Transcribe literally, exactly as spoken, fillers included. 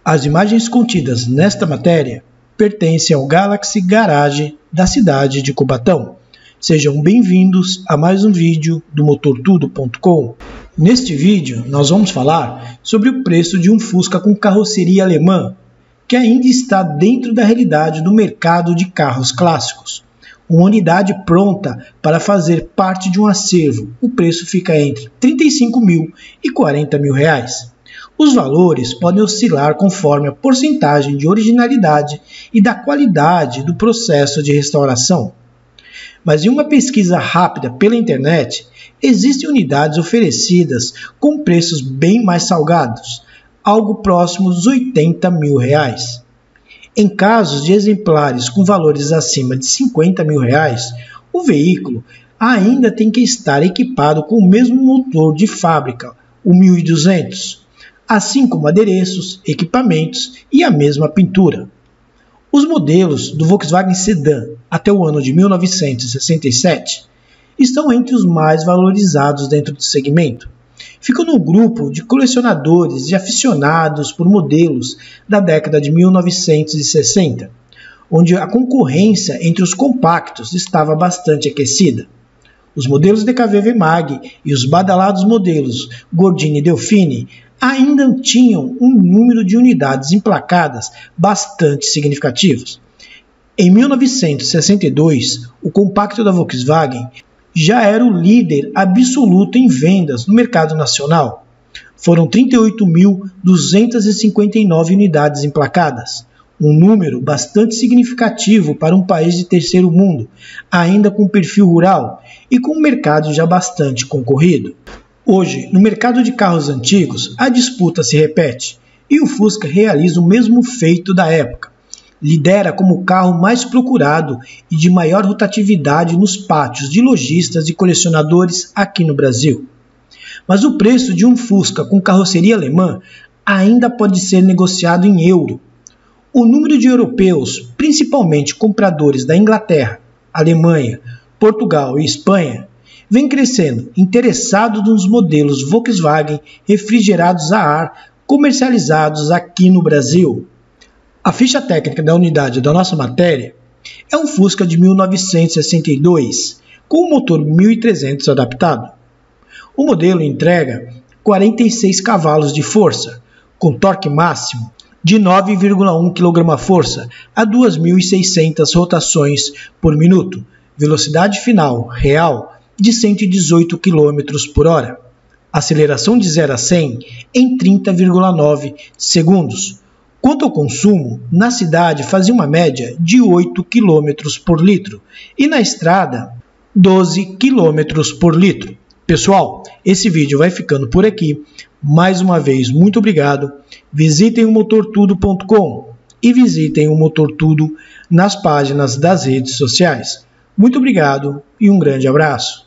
As imagens contidas nesta matéria pertencem ao Galaxy Garage da cidade de Cubatão. Sejam bem-vindos a mais um vídeo do motor tudo ponto com. Neste vídeo nós vamos falar sobre o preço de um Fusca com carroceria alemã, que ainda está dentro da realidade do mercado de carros clássicos. Uma unidade pronta para fazer parte de um acervo, o preço fica entre trinta e cinco mil e quarenta mil reais. Os valores podem oscilar conforme a porcentagem de originalidade e da qualidade do processo de restauração. Mas em uma pesquisa rápida pela internet, existem unidades oferecidas com preços bem mais salgados, algo próximo dos oitenta mil reais. Em casos de exemplares com valores acima de cinquenta mil reais, o veículo ainda tem que estar equipado com o mesmo motor de fábrica, o mil e duzentos, assim como adereços, equipamentos e a mesma pintura. Os modelos do Volkswagen Sedan até o ano de mil novecentos e sessenta e sete estão entre os mais valorizados dentro do segmento. Ficam no grupo de colecionadores e aficionados por modelos da década de mil novecentos e sessenta, onde a concorrência entre os compactos estava bastante aquecida. Os modelos D K V V Mag e os badalados modelos Gordini e Delfini ainda tinham um número de unidades emplacadas bastante significativos. Em mil novecentos e sessenta e dois, o compacto da Volkswagen já era o líder absoluto em vendas no mercado nacional. Foram trinta e oito mil duzentas e cinquenta e nove unidades emplacadas, um número bastante significativo para um país de terceiro mundo, ainda com perfil rural e com um mercado já bastante concorrido. Hoje, no mercado de carros antigos, a disputa se repete e o Fusca realiza o mesmo feito da época. Lidera como o carro mais procurado e de maior rotatividade nos pátios de lojistas e colecionadores aqui no Brasil. Mas o preço de um Fusca com carroceria alemã ainda pode ser negociado em euro. O número de europeus, principalmente compradores da Inglaterra, Alemanha, Portugal e Espanha, vem crescendo, interessado nos modelos Volkswagen refrigerados a ar comercializados aqui no Brasil. A ficha técnica da unidade da nossa matéria é um Fusca de mil novecentos e sessenta e dois, com o motor mil e trezentos adaptado. O modelo entrega quarenta e seis cavalos de força, com torque máximo de nove vírgula um quilograma-força a duas mil e seiscentas rotações por minuto, velocidade final real de cento e dezoito quilômetros por hora, aceleração de zero a cem em trinta vírgula nove segundos. Quanto ao consumo, na cidade fazia uma média de oito quilômetros por litro e na estrada doze quilômetros por litro. Pessoal, esse vídeo vai ficando por aqui. Mais uma vez, muito obrigado. Visitem o motor tudo ponto com e visitem o Motor Tudo nas páginas das redes sociais. Muito obrigado e um grande abraço.